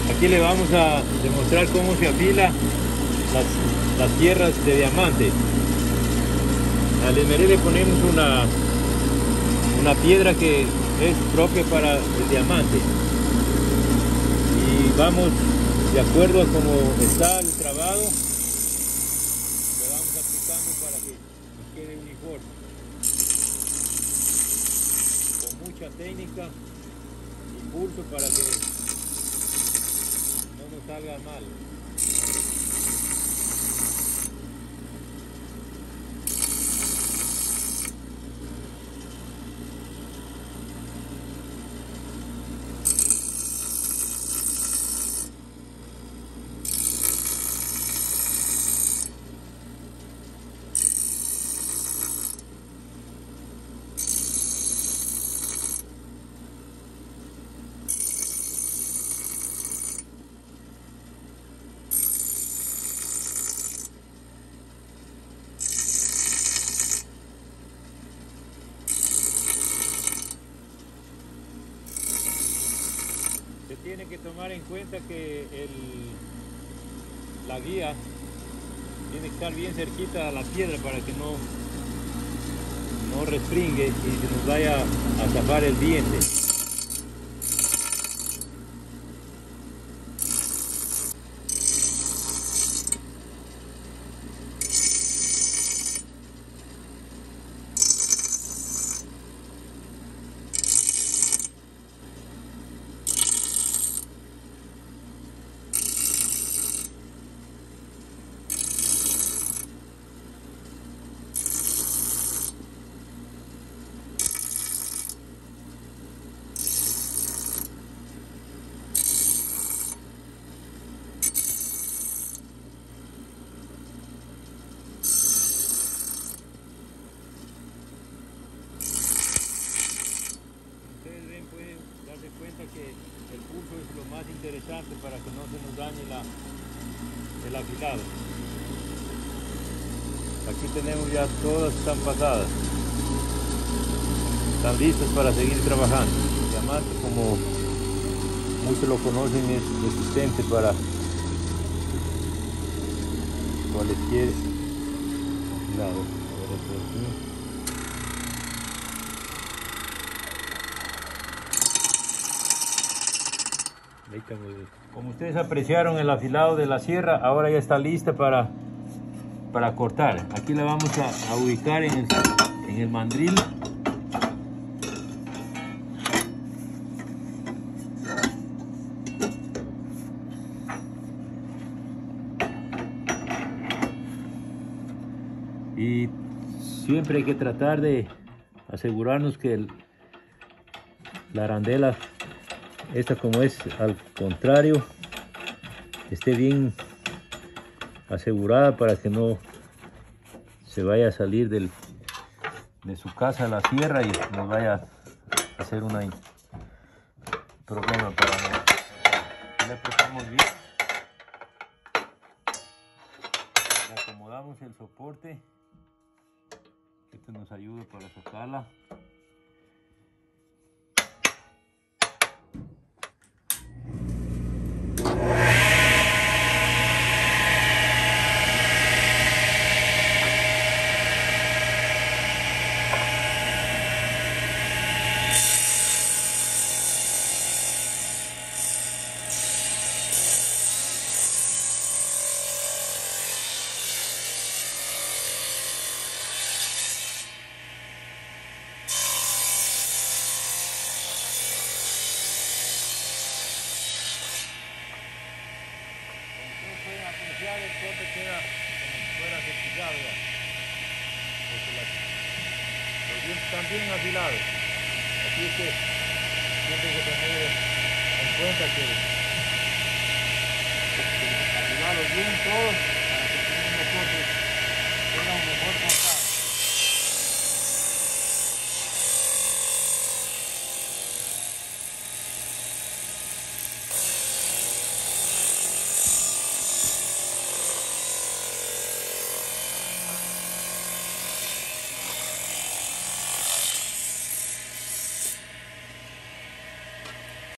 Aquí le vamos a demostrar cómo se afila las sierras de diamante. Al esmeril le ponemos una piedra que es propia para el diamante. Y vamos de acuerdo a cómo está el trabado, le vamos aplicando para que nos quede uniforme. Con mucha técnica y pulso para que no nos salga mal. Se tiene que tomar en cuenta que la guía tiene que estar bien cerquita a la piedra para que no respingue y se nos vaya a zafar el diente. Cuenta que el pulso es lo más interesante para que no se nos dañe el afilado. Aquí tenemos ya todas, están pasadas, están listas para seguir trabajando. El diamante, como muchos lo conocen, es resistente para cualquier afilado. Ahora por aquí. Como ustedes apreciaron el afilado de la sierra, ahora ya está lista para cortar. Aquí la vamos a ubicar en el mandril. Y siempre hay que tratar de asegurarnos que la arandela, esta como es al contrario, esté bien asegurada para que no se vaya a salir de su casa a la sierra y nos vaya a hacer un problema para nosotros. Le apretamos bien, le acomodamos el soporte, este nos ayuda para sacarla. El corte queda como si fuera cepillado ya, porque los dientes están bien afilados. Así es que siempre hay que tener en cuenta que afilarlos bien todos para que tengan un mejor